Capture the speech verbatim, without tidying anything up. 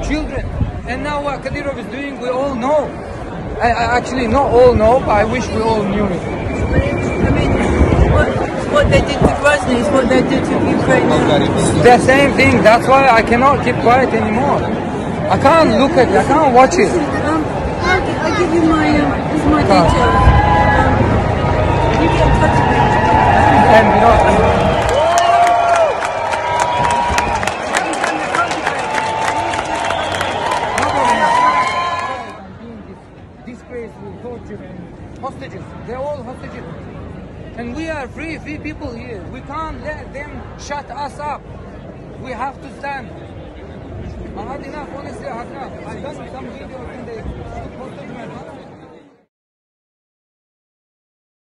children. And now what Kadyrov is doing, we all know. I, I actually not all know, but I wish we all knew it. I mean, what, what they did to Grozny is what they did to Ukraine. The same thing. That's why I cannot keep quiet anymore. I can't look at it. I can't watch it. Um, I'll, I'll give you my, um, this is my details. Um, you get in touch with me. And you know. Hostages, they're all hostages. And we are free, free people here. We can't let them shut us up. We have to stand. I had enough, honestly, I had enough. I've done some videos in the posted my